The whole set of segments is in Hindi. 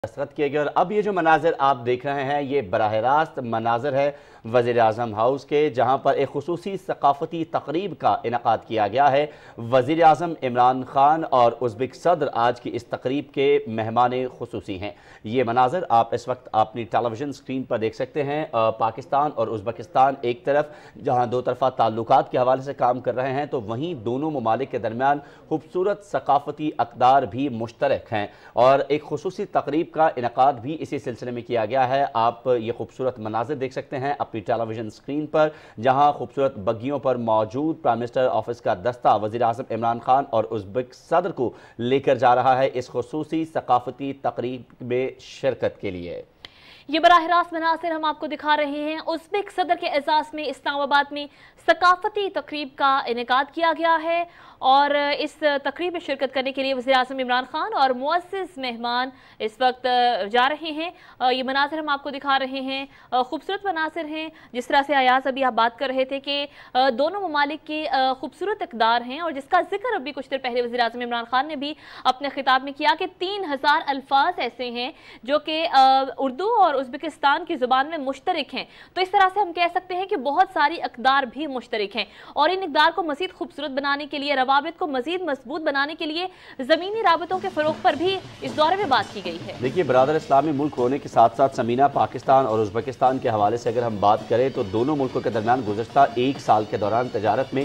दस्तखत किए गए। और अब ये जो मनाजिर आप देख रहे हैं ये बराह रास्त मनाजिर है वज़ीर आज़म हाउस के, जहाँ पर एक खुसूसी सकाफ़ती तकरीब का इनकाद किया गया है। वज़ीर आज़म इमरान खान और उज़्बेक सदर आज की इस तकरीब के मेहमान खुसूसी हैं। ये मनाजिर आप इस वक्त अपनी टेलीविज़न स्क्रीन पर देख सकते हैं। पाकिस्तान और उज़्बेकिस्तान एक तरफ जहाँ दो तरफ़ा ताल्लुकात के हवाले से काम कर रहे हैं, तो वहीं दोनों ममालिक के दरमियान खूबसूरत सकाफ़ती अक़दार भी मुश्तरक हैं और एक खुसूसी तकरीब का इनकाद भी इसी सिलसिले में किया गया है। आप ये खूबसूरत मनाजिर देख सकते हैं अपनी टेलीविजन स्क्रीन पर, जहां खूबसूरत बग्गियों पर मौजूद प्राइम मिनिस्टर ऑफिस का दस्ता वज़ीर आज़म इमरान खान और उज़्बेक सदर को लेकर जा रहा है इस खुसूसी सकाफती तकरीब में शिरकत के लिए। ये बराह रास्त मनासिर हम आपको दिखा रहे हैं। उज़्बेक सदर के एजाज़ में इस्लामाबाद में सकाफती तकरीब का इनेकाद किया गया है और इस तकरीब में शिरकत करने के लिए वज़ीर आज़म इमरान खान और मुअज़्ज़िज़ मेहमान इस वक्त जा रहे हैं। ये मनासिर हम आपको दिखा रहे हैं, खूबसूरत मनासिर हैं। जिस तरह से अयाज़ अभी आप बात कर रहे थे कि दोनों ममालिक के खूबसूरत इक़दार हैं और जिसका जिक्र अभी कुछ देर पहले वज़ीर आज़म इमरान खान ने भी अपने खिताब में किया कि 3000 अल्फाज ऐसे हैं जो कि उर्दू और उज़्बेकिस्तान की ज़ुबान में मुश्तरक हैं। तो इस तरह से हम कह सकते हैं कि बहुत सारी अक़दार भी मुश्तरक हैं और इन इक़दार को मज़ीद खूबसूरत बनाने के लिए, रवाबित को मज़ीद मजबूत बनाने के लिए ज़मीनी राबतों के फ़रोग़ पर भी इस दौरे में बात की गई है। देखिए, बरादर इस्लामी मुल्क होने के साथ साथ समीना पाकिस्तान और उज़्बेकिस्तान के हवाले से अगर हम बात करें तो दोनों मुल्कों के दरमियान गुज़श्ता एक साल के दौरान तजारत में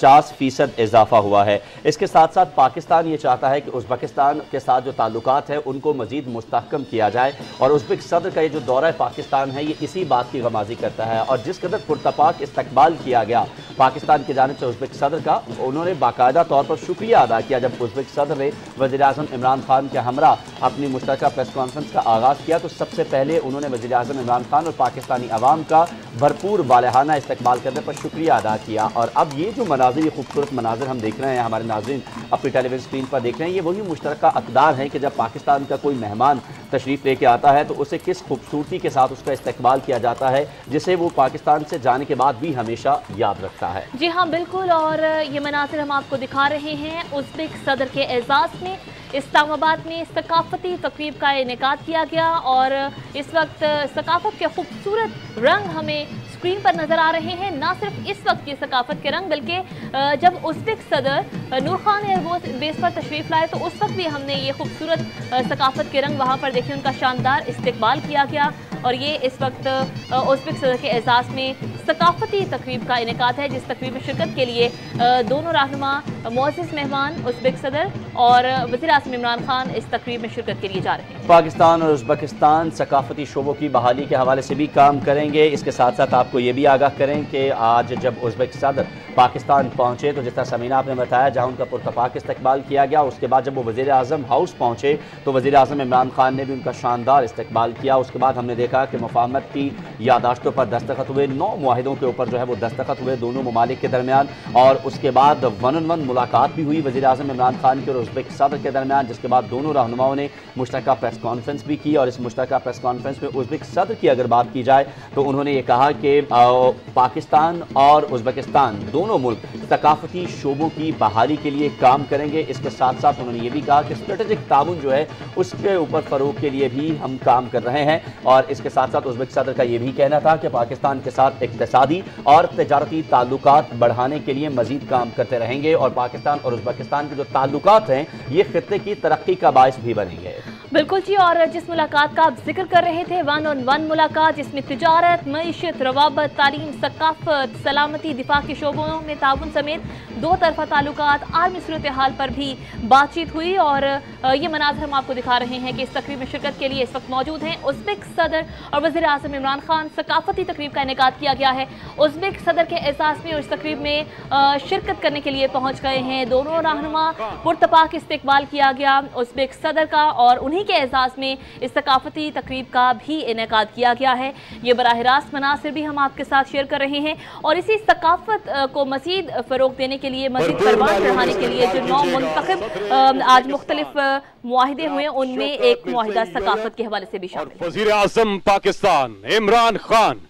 50% इजाफा हुआ है। इसके साथ साथ पाकिस्तान ये चाहता है कि उज़्बेकिस्तान के साथ जो ताल्लुकात हैं उनको मज़ीद मुस्तहकम किया जाए और उज़्बेक सदर का ये जो दौरा पाकिस्तान है ये इसी बात की गमाजी करता है। और जिस कदर पुरतपाक इस्तकबाल किया गया पाकिस्तान की जानिब से उज़्बेक सदर का, उन्होंने बाकायदा तौर पर शुक्रिया अदा किया जब उज़्बेक सदर ने वज़ीर आज़म इमरान खान के हमरा अपनी मुश्तरका प्रेस कॉन्फ्रेंस का आगाज़ किया। तो सबसे पहले उन्होंने वज़ीर आज़म इमरान खान और पाकिस्तानी अवाम का भरपूर वालहाना इस्तकबाल करने पर शुक्रिया अदा किया। और अब ये जो मनाजिर, ये खूबसूरत मनाजिर हम देख रहे हैं, हमारे नाज़रीन अपनी टेलीविजन स्क्रीन पर देख रहे हैं, ये वही मुश्तरका अक़दार हैं कि जब पाकिस्तान का कोई मेहमान तशरीफ़ लेके आता है तो उसे किस खूबसूरती के साथ उसका इस्तकबाल किया जाता है, जिसे वो पाकिस्तान से जाने के बाद भी हमेशा याद रखता है। जी हाँ, बिल्कुल। और ये मनासिर हम आपको दिखा रहे हैं। उज़्बेक सदर के एजाज़ में इस्लामाबाद में सकाफती तकरीब का इनेकाद किया गया और इस वक्त सकाफत के खूबसूरत रंग हमें स्क्रीन पर नजर आ रहे हैं। ना सिर्फ इस वक्त की सकाफत के रंग, बल्कि जब उज़्बेक सदर नूर खान एयरबेस पर तशरीफ़ लाए तो उस वक्त भी हमने ये खूबसूरत सकाफत के रंग वहाँ पर देखे, उनका शानदार इस्तकबाल किया गया। और ये इस वक्त उज़्बेक सदर के एजाज़ में सकाफती तकरीब का इनेकाद है, जिस तकरीब में शिरकत के लिए दोनों रहनुमा मुअज़्ज़िज़ मेहमान उज़्बेक सदर और वज़ीर आज़म इमरान खान इस तकरीब में शिरकत के लिए जा रहे हैं। पाकिस्तान और उज़्बेकिस्तान सकाफती शोबों की बहाली के हवाले से भी काम करेंगे। इसके साथ साथ आपको ये भी आगाह करें कि आज जब उज़्बेक सदर पाकिस्तान पहुँचे तो जिस तरह समीना आपने बताया, जहाँ उनका पुरतपाक इस्तकबाल किया गया, उसके बाद जब वो वज़ीर आज़म हाउस पहुँचे तो वज़ीर आज़म इमरान खान ने भी उनका शानदार इस्तकबाल किया। उसके बाद हमने देखा कि मुफाहमत की यादाश्तों पर दस्तखत हुए, 9 मुआहिदों के ऊपर जो है वो दस्तखत हुए दोनों ममालिक के दरमियान। और उसके बाद वन ऑन वन मुलाकात भी हुई वज़ीर आज़म इमरान खान के और उज़्बेक सदर के दरमियान, जिसके बाद दोनों रहनुमाओं ने मुश्तरका प्रेस कॉन्फ्रेंस भी की। और इस मुश्तरका प्रेस कॉन्फ्रेंस में उज़्बेक सदर की अगर बात की जाए तो उन्होंने ये कहा कि पाकिस्तान और उज़्बेकिस्तान दोनों मुल्क सकाफती शोबों की बहाली के लिए काम करेंगे। इसके साथ साथ उन्होंने ये भी कहा कि स्ट्रेटेजिक ताउन जो है उसके ऊपर फ़रोग के लिए भी हम काम कर रहे हैं। और इसके साथ साथ उज़्बेक सदर का ये भी कहना था कि पाकिस्तान के साथ इक़्तिसादी और तजारती ताल्लुकात बढ़ाने के लिए मज़ीद काम करते रहेंगे और पाकिस्तान और उज़्बेकिस्तान के जो ताल्लुकात हैं ये खित्ते की तरक्की का बाइस भी बनेंगे। बिल्कुल जी। और जिस मुलाकात का आप जिक्र कर रहे थे, वन ऑन वन मुलाकात, जिसमें तिजारत, मईशत, रवाबत, तालीम, सकाफत, सलामती, दिफा के शोबों में ताउन समेत दो तरफा ताल्लुकात, आलमी सूरत हाल पर भी बातचीत हुई। और ये मनाज़र हम आपको दिखा रहे हैं कि इस तकरीब में शिरकत के लिए इस वक्त मौजूद हैं उज़्बेक सदर और वज़ीर आज़म इमरान खान। सकाफती तकरीब का इनेकाद किया गया है। उज़्बेक सदर के एहसास में और इस तकरीब में शिरकत करने के लिए पहुँच गए हैं दोनों रहनुमा। पुरतपाक इस्तकबाल किया गया उज़्बेक सदर का और उन्हीं के एहसास में इस सकाफती तकरीब का भी इनेकाद किया गया है। ये बराह रास्त मनासिर भी हम आपके साथ शेयर कर रहे हैं और इसी सकाफत को मज़ीद फ़रोग देने के लिए, मज़ीद परवान चढ़ाने के लिए जो 9 मुंतखब आज मुख्तलिफ मुआहिदे हुए, उनमें एक मुआहिदा सकाफत के हवाले से भी शामिल। वज़ीर आज़म पाकिस्तान इमरान खान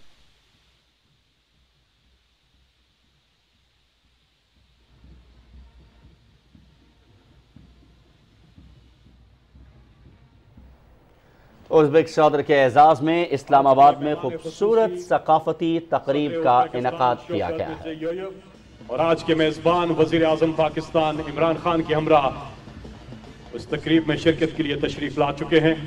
उज़्बेक सदर के एजाज़ में इस्लामाबाद में खूबसूरत सकाफती तकरीब का इनेकाद किया गया है और आज के मेज़बान वज़ीर आज़म पाकिस्तान इमरान खान के हमरा उस तकरीब में शिरकत के लिए तशरीफ ला चुके हैं।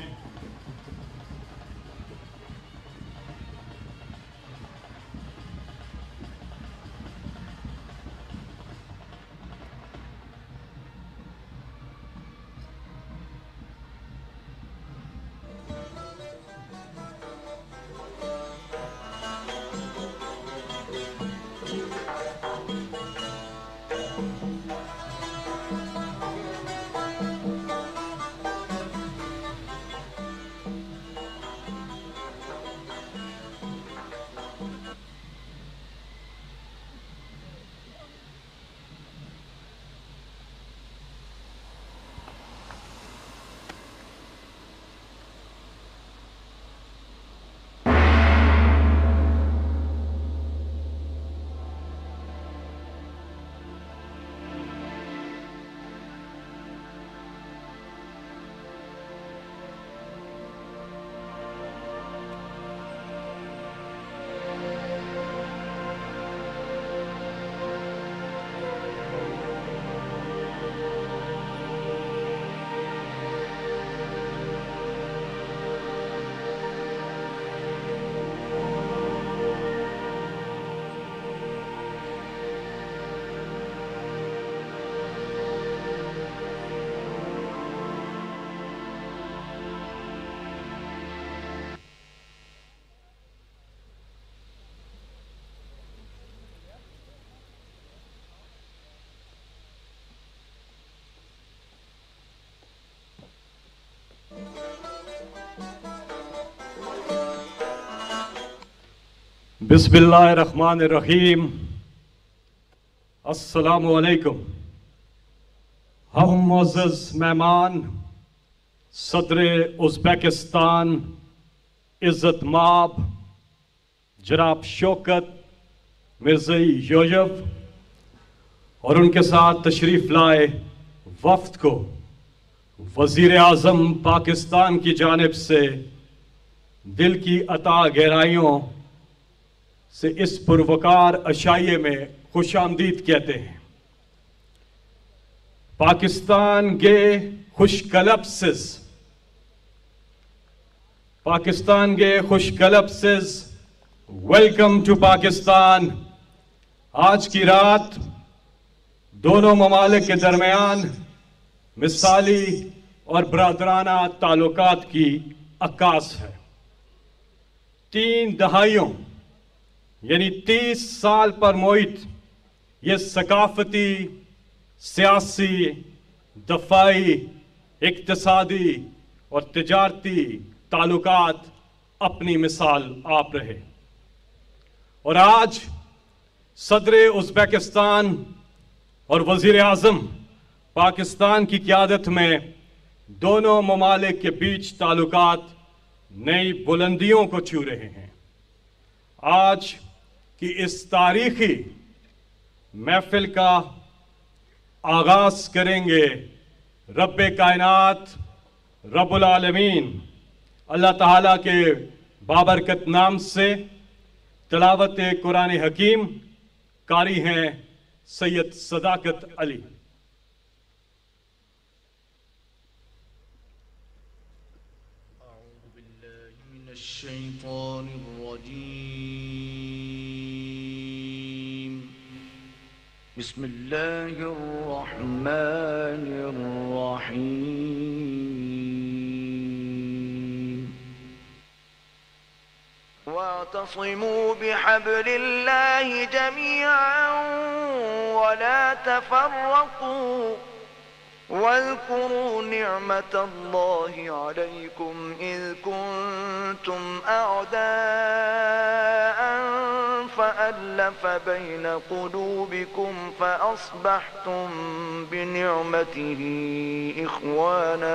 बिस्मिल्लाहिर्रहमानिर्रहीम। अस्सलामु अलैकुम। हम मुअज़्ज़ज़ मेहमान सदर उज़्बेकिस्तान इज़्ज़त माब जनाब शौकत मिर्ज़ाईयोयेव और उनके साथ तशरीफ लाए वफ्द को वज़ीर आज़म पाकिस्तान की जानिब से दिल की अता गहराइयों से इस पुरवकार अशाइये में खुशामदीद कहते हैं। पाकिस्तान के खुशकलब्सिस वेलकम टू पाकिस्तान। आज की रात दोनों ममालिक के दरमियान मिसाली और बरादराना ताल्लुकात की अक्कास है। 3 दहाइयों यानी 30 साल पर मोहित ये सकाफती, सियासी, दफाई, इक्तिसादी और तिजारती ताल्लुकात अपनी मिसाल आप रहे और आज सदर उज़्बेकिस्तान और वज़ीर आज़म पाकिस्तान की क़यादत में दोनों ममालिक के बीच ताल्लुकात नई बुलंदियों को छू रहे हैं। आज कि इस तारीखी महफिल का आगाज करेंगे रब्बे कायनात रब्बुल आलमीन अल्लाह ताला के बाबरकत नाम से। तिलावत कुरान हकीम कारी हैं सैयद सदाकत अली। बिस्मिल्लाहिर्रहमानिर्रहीम। वातसिमू बिहब्लिल्लाहि जमीअन वला तफर्रकू वज़्कुरू निअमतल्लाहि अलैकुम इज़ कुंतुम अअदाअन फ़अल्लफ़ बैन क़ुलूबिकुम फ़अस्बहतुम बिनिअमतिही इख़वाना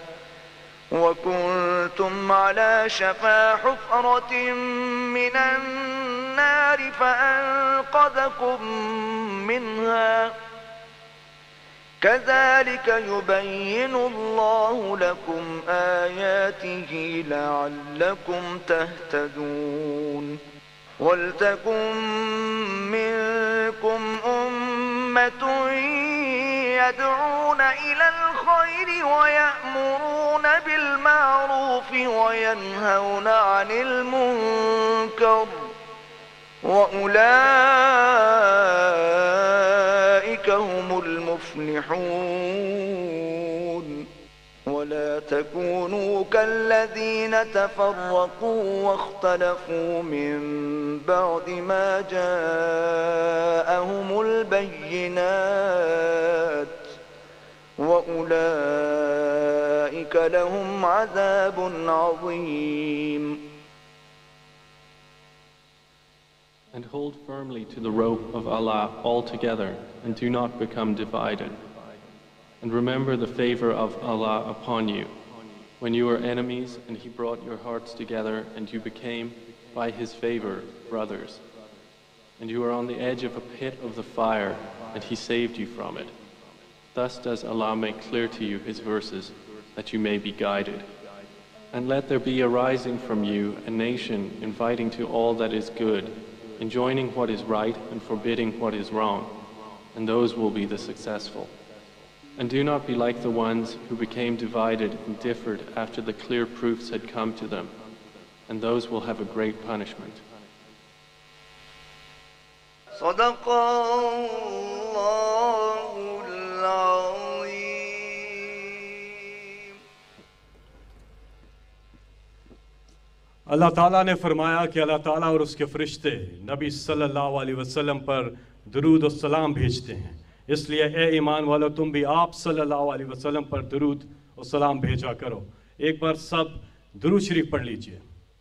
वकुंतुम अला शफ़ा हुफ़रतिन मिनन नार फ़अन्क़ज़कुम मिन्हा كذلك يبين الله لكم آياته لعلكم تهتدون ولتكن منكم أمة يدعون إلى الخير ويأمرون بالمعروف وينهون عن المنكر وأولئك هم المفلحون ولا تكونوا كالذين تفرقوا واختلفوا من بعد ما جاءهم البينات وأولئك لهم عذاب عظيم. And hold firmly to the rope of Allah altogether, and do not become divided. And remember the favor of Allah upon you, when you were enemies and He brought your hearts together, and you became, by His favor, brothers. And you were on the edge of a pit of the fire, and He saved you from it. Thus does Allah make clear to you His verses, that you may be guided. And let there be arising from you a nation inviting to all that is good, enjoining what is right and forbidding what is wrong, and those will be the successful. And do not be like the ones who became divided and differed after the clear proofs had come to them, and those will have a great punishment. صدق الله العظيم. अल्लाह ताला ने फरमाया कि अल्लाह ताला और उसके फरिश्ते नबी सल्लल्लाहु अलैहि वसल्लम पर दुरूद और सलाम भेजते हैं, इसलिए ए ईमान वालो तुम भी आप सल्लल्लाहु अलैहि वसल्लम पर दुरूद और सलाम भेजा करो। एक बार सब दुरूद शरीफ पढ़ लीजिए।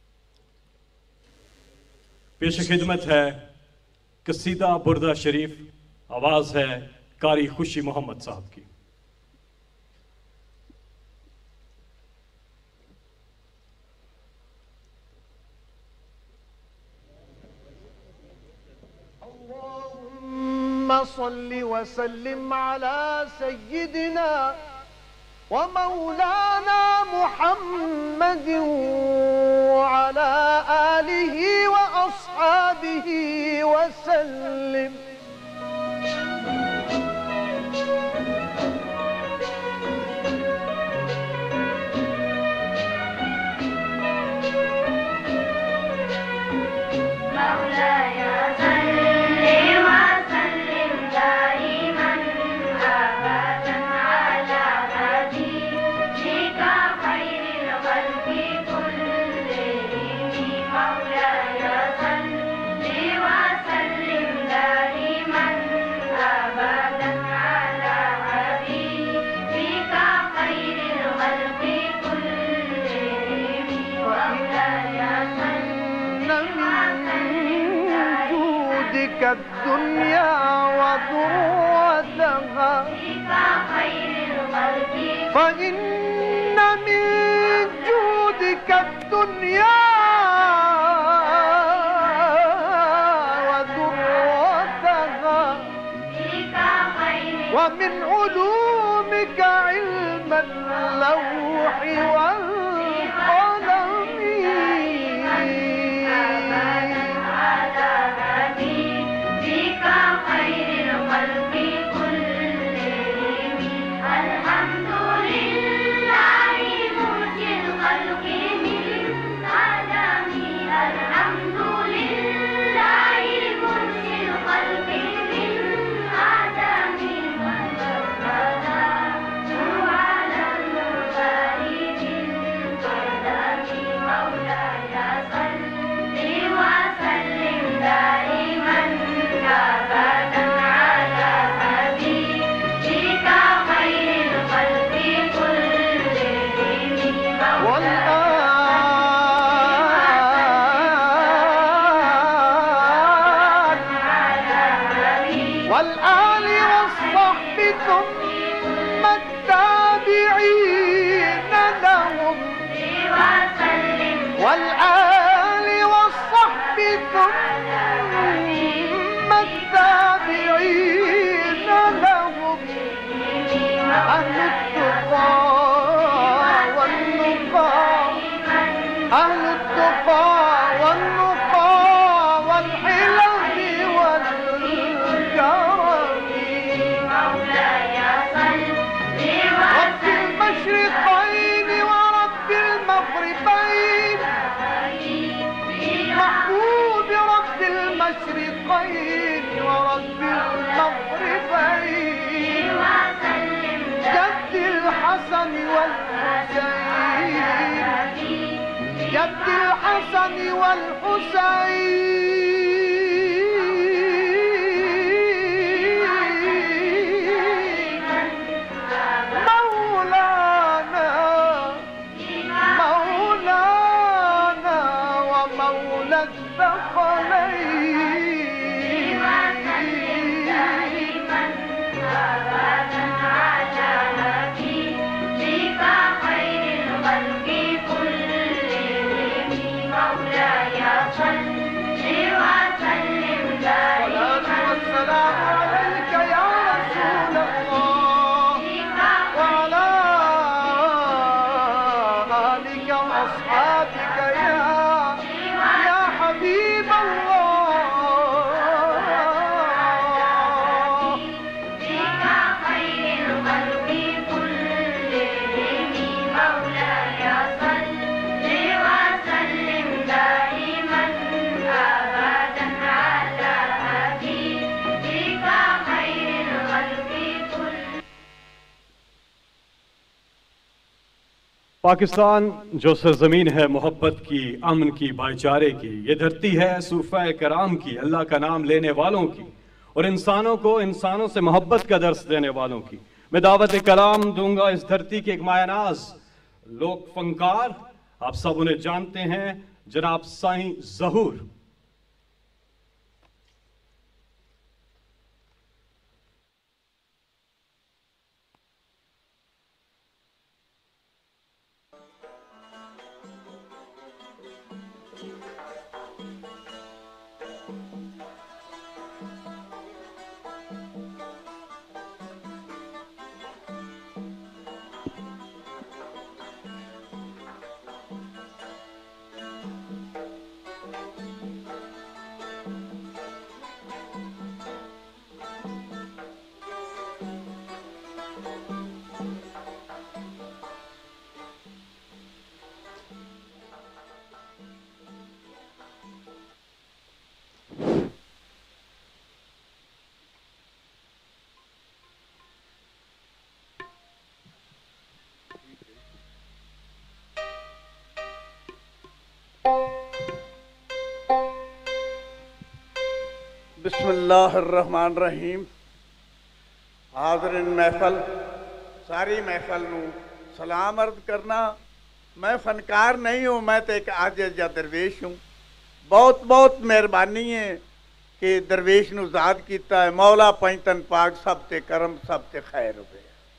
पेश खिदमत है कसीदा बुर्दा शरीफ, आवाज़ है कारी खुशी मोहम्मद साहब की। صل وسلم على سيدنا ومولانا محمد وعلى آله وأصحابه وسلم. الدنيا وضروتها فإن من جودك الدنيا وضروتها ومن علومك علم اللوح والقلم والآل والصحب ثم التابعين لهم والآل والصحب ثم التابعين لهم أهل التقى والنقى والحلم والكرم مولاي صل رب المشرقين ورب المغربين محبوب رب المشرقين ورب المغربين جد الحسن والحسين جد الحسن والحسين مولانا مولانا ومولى الثقلين والسلام عليك يا رسول الله وعلى آلك وأصحابك يا حبيب الله فيك خير الخلق كلهم مولاي صل وسلم دائما أبدا على حبيبك خير الخلق كلهم पाकिस्तान जो सरजमीन है मोहब्बत की, अमन की, भाईचारे की, ये धरती है सूफा कराम की, अल्लाह का नाम लेने वालों की और इंसानों को इंसानों से मोहब्बत का दर्स देने वालों की। मैं दावत कलाम दूंगा इस धरती के एक मायानाज लोक फनकार, आप सब उन्हें जानते हैं, जनाब साईं ज़हूर। बिस्मिल्लाहिर्रहमानिर्रहीम। हाज़रीन महफल, सारी महफल नू सलाम अर्ज करना। मैं फनकार नहीं हूँ, मैं तो एक आजिज़ दरवेश हूँ। बहुत बहुत मेहरबानी है कि दरवेश नू ज़ाद कीता है। मौला पंजतन पाक सब ते करम, सब ते खैर होवे।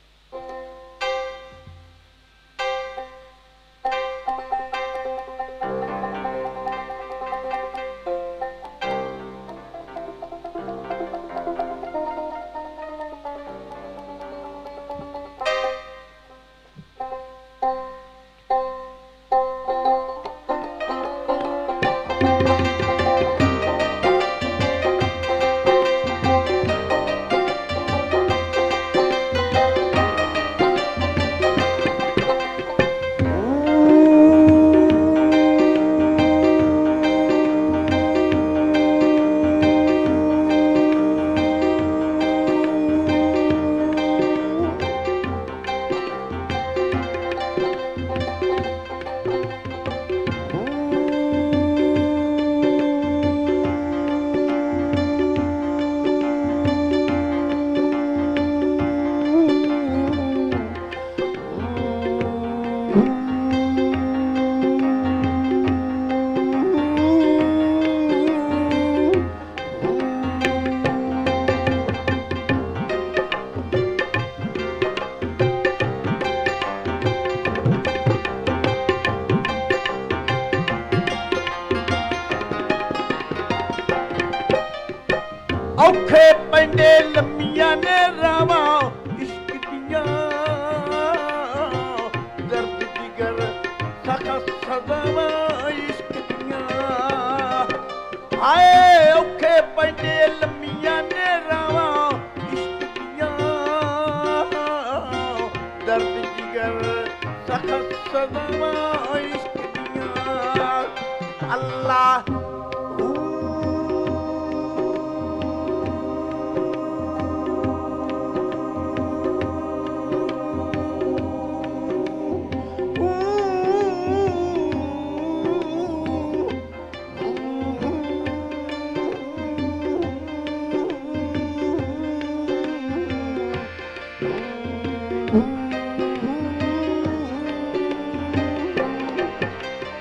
औखे पैंदे लम्मियां ने रावा इश्क दियां, दर्द जिगर सखत सदावा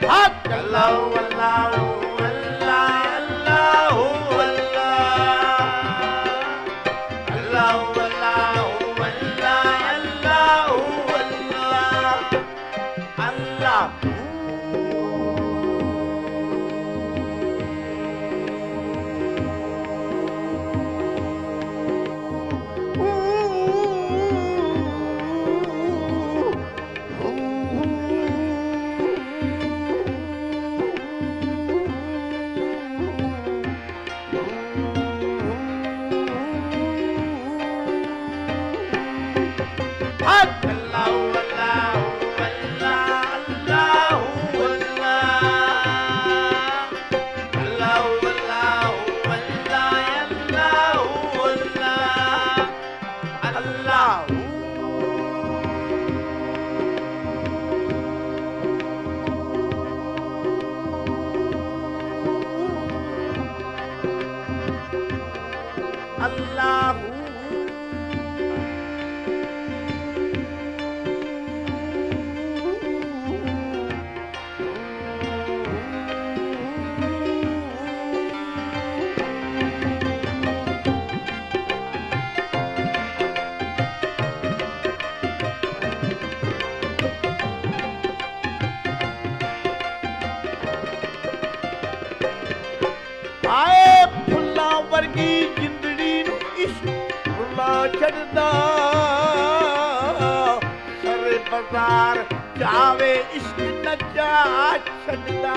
जावे इश्क नचा छड़दा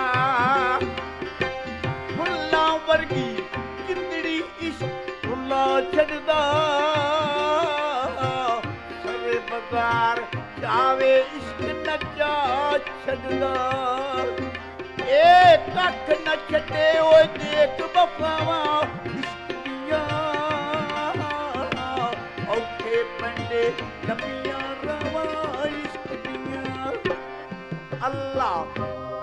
फुल्लां वर्गी जिंदड़ी इश्क रुला छड़दा सरे बाजार जावे इश्क नचा छड़दा ए कख न छड़े ओए देख बफावा इश्क दिया औखे पंडे लंबियां रवा इश्क दिया अल्लाह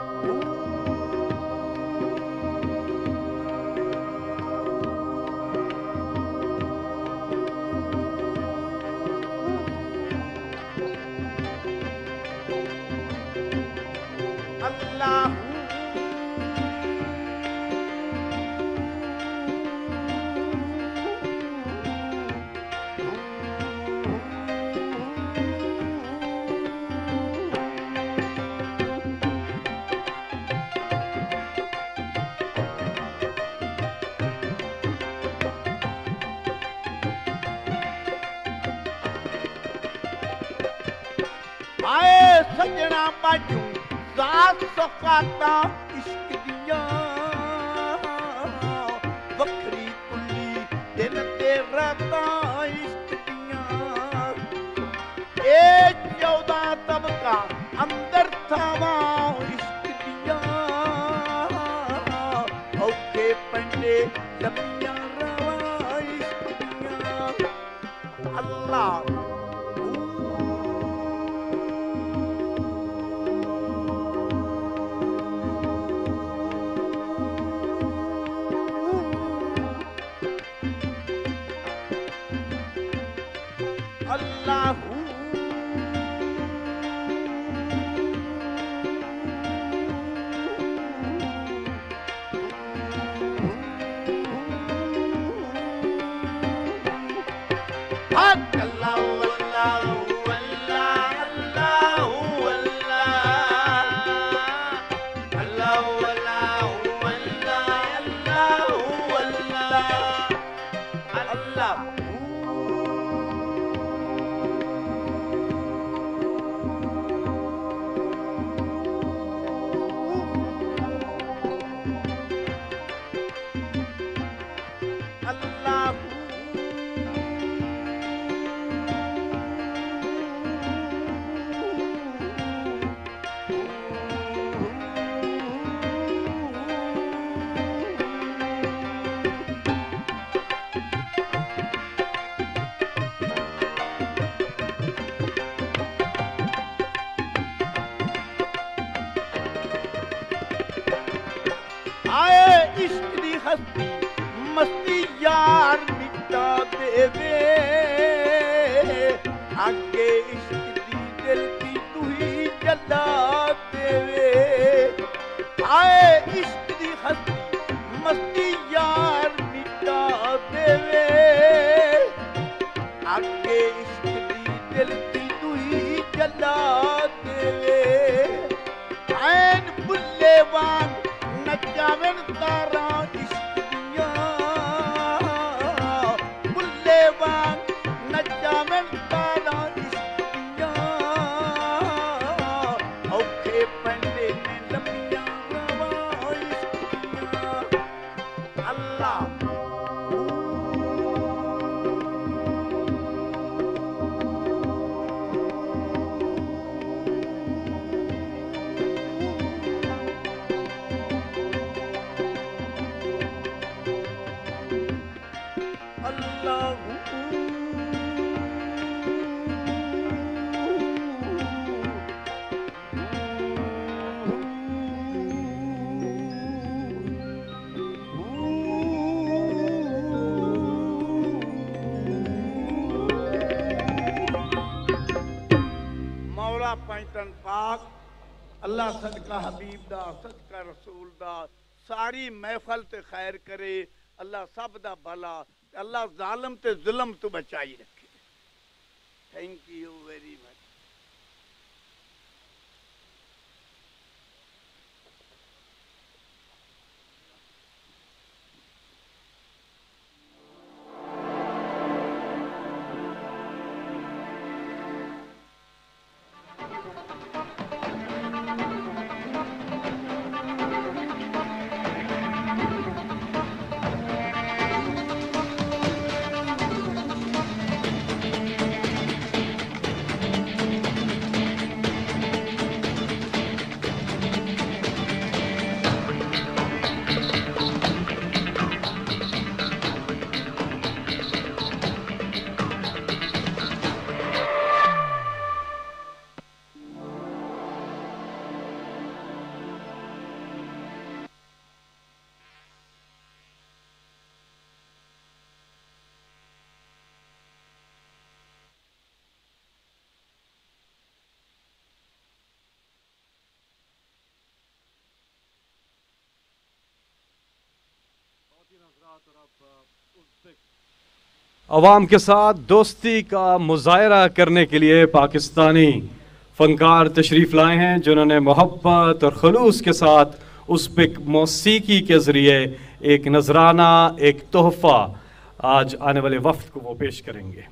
अल्लाह आए सजना बाजू सात सफाता इश्क दिया वखरी कुली दिन ते राता इश्क दिया ए 14 तबका अंदर थावा इश्क दिया औखे पंडे लंबियां रवा इश्क दिया अल्लाह अल्लाहू हक अल्लाहू अल्लाहू अल्लाह अल्लाहू अल्लाह अल्लाहू अल्लाहू अल्लाह अल्लाहू अल्लाह अल्लाह आए इश्क दी हस्ती मस्ती यार मिटा देवे आगे इश्क दी दिल की तू ही जला देवे आए इश्क दी हस्ती मस्ती यार मिटा देवे आगे इश्क दी दिल दी दुई जला देवे ऐन बुल्ले वांग नचावन तारा इश्क दिया बुल्ले वांग नचावन तारा इश्क दिया औखे पंडे ने लंबिया रवा इश्क दिया अल्लाह मौला पैंतन पाक अल्लाह सदका हबीब दा सदका रसूल दा सारी महफल ते खैर करे अल्लाह सब दा भला अल्लाह जालिम ते जुल्म तो बचाई रखे थैंक यू वेरी मच अवाम के साथ दोस्ती का मुजाहरा करने के लिए पाकिस्तानी फनकार तशरीफ़ लाए हैं जिन्होंने मोहब्बत और खलूस के साथ उज़्बेक मौसीकी के ज़रिए एक नजराना एक तोहफ़ा आज आने वाले वक्त को वो पेश करेंगे।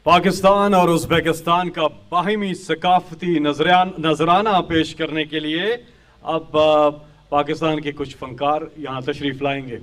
पाकिस्तान और उज़्बेकिस्तान का बाहिमी सकाफती नजराना पेश करने के लिए अब पाकिस्तान के कुछ फनकार यहाँ तशरीफ लाएंगे।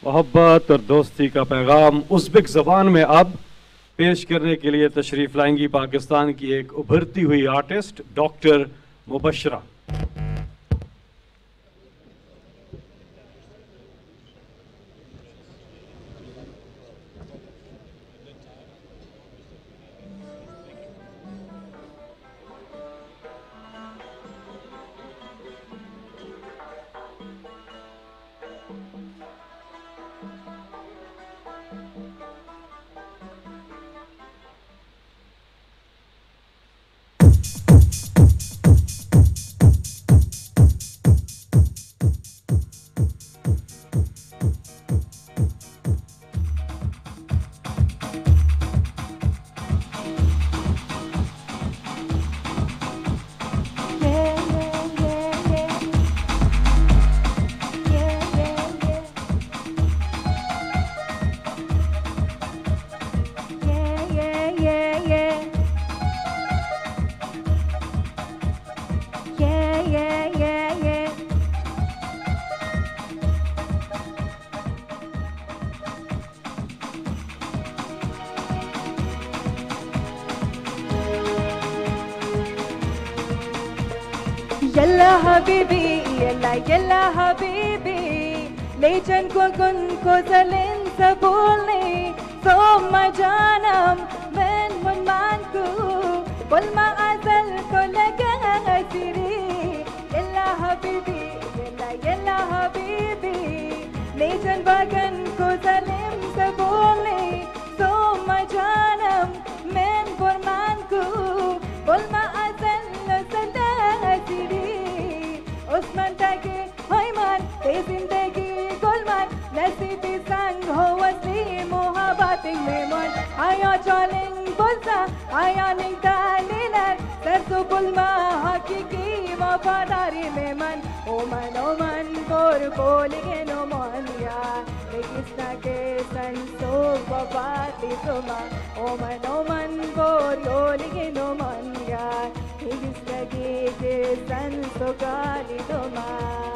मोहब्बत और दोस्ती का पैगाम उज़्बेक ज़बान में अब पेश करने के लिए तशरीफ़ लाएंगी पाकिस्तान की एक उभरती हुई आर्टिस्ट डॉक्टर मुबशरा। يلا حبيبي يلا يلا حبيبي ليجن كن زلين سبولني ثم جانم من مانكو كل ما أزل كل كهسيري يلا حبيبي يلا يلا حبيبي ليجن كن زلين سبولني ثم جانم من برمانكو كل ما أزل عثمان تاكي هايمان في زندگی گلمان نصیبی سنگ هو اسلی محبتی میمان آیا چالنگ بلزا آیا نگ دلیلر سرد و گلما حقیقی وفاداری میمان اومن بولگی نمان یا بگیسنا که سنسو وفادی سما اومن بولگی نمان یا بگیسنا که سنسو گالی دوما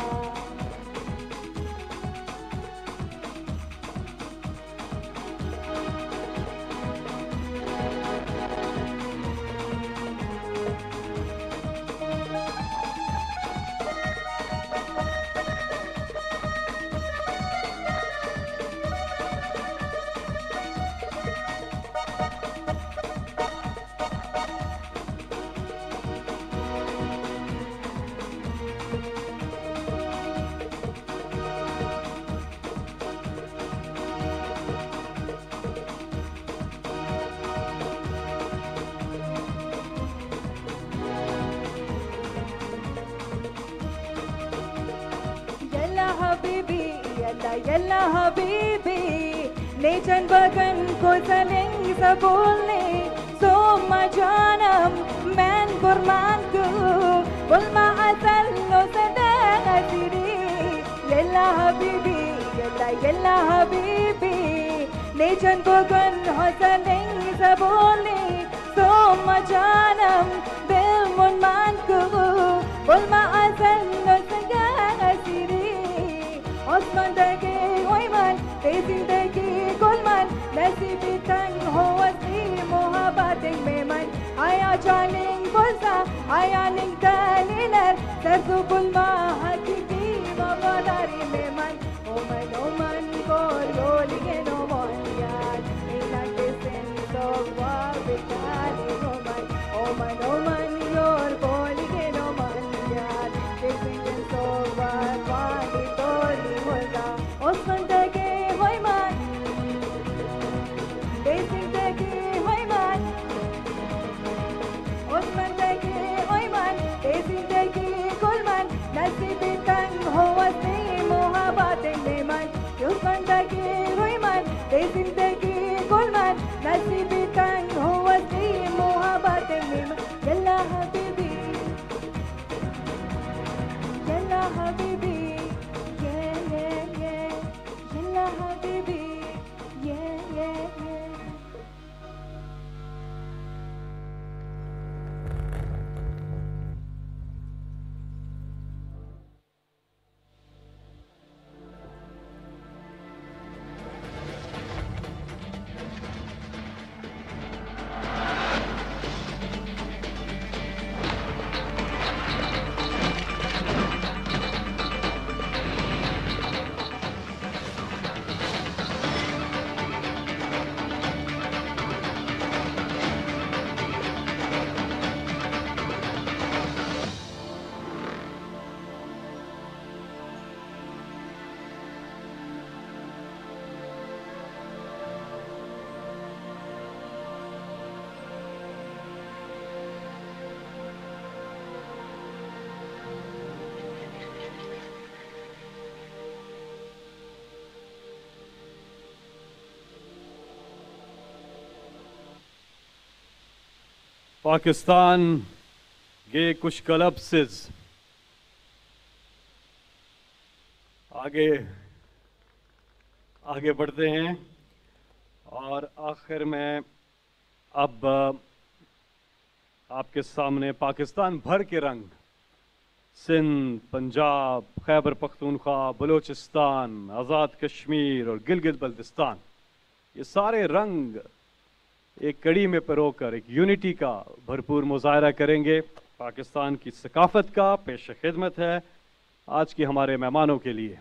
يلا حبيبي ليجن بغن كوزلين سبولني ثم جانم من برمانكو كل ما أزل صدقتي يلا حبيبي يلا حبيبي ليجن بغن كوزلين سبولني ثم جانم بالمنمانكو كل ما أزل صدقتي عثمان تاكي ويمان في زندگی گلمان نصیبی تنگ هو اسلی محبتی میمان آیا چالنگ بلزا آیا نگ دلیلر سرد و گلما حقیقی وفاداری میمان اومن گولیگی نمان یاد اینا که سنسو وابکالی نمان اومن یور گولیگی نمان یاد که سنسو وابکالی تولی ہوگا عثمان تاکي هويمان بيسين تاكي هويمان عثمان تاكي هويمان بيسين تاكي كلمان نصيبي تنگ هو اسمي محبت نيمان عثمان تاكي هويمان بيسين تاكي كلمان نصيبي تنگ هو اسمي محبت نيمان يلا حبيبي يلا حبيبي يلا حبيبي पाकिस्तान के कुछ क्लब्स आगे बढ़ते हैं और आखिर में अब आपके सामने पाकिस्तान भर के रंग सिंध, पंजाब, खैबर पख्तूनख्वा, बलूचिस्तान, आज़ाद कश्मीर और गिलगित बल्तिस्तान, ये सारे रंग एक कड़ी में पिरोकर एक यूनिटी का भरपूर मुजाहरा करेंगे। पाकिस्तान की सकाफत का पेश खिदमत है आज की हमारे मेहमानों के लिए।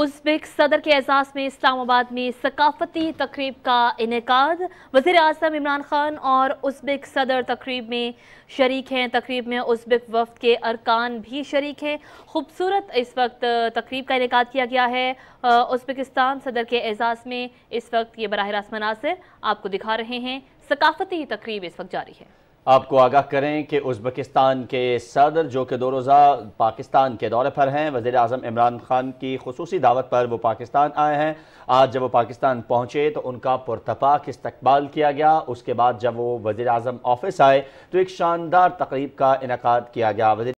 उज़्बेक सदर के एजाज़ में इस्लामाबाद में सकाफती तकरीब का इनेकाद। वज़ीर आज़म इमरान खान और उज़्बेक सदर तकरीब में शरीक हैं। तकरीब में उज़्बेक वफ़द के अरकान भी शरीक हैं। खूबसूरत इस वक्त तकरीब का इनेकाद किया गया है उज़्बेकिस्तान सदर के एजाज़ में। इस वक्त ये बराह रास्त मनाज़िर आपको दिखा रहे हैं। सकाफती तकरीब इस वक्त जारी है। आपको आगाह करें कि उज़्बेकिस्तान के सदर जो कि 2 रोज़ा पाकिस्तान के दौरे पर हैं, वज़ीर आज़म इमरान खान की खुसूसी दावत पर वो पाकिस्तान आए हैं। आज जब वो पाकिस्तान पहुँचे तो उनका पुरतपाक इस्तकबाल किया गया। उसके बाद जब वो वज़ीर आज़म ऑफिस आए तो एक शानदार तकरीब का इनेकाद किया गया।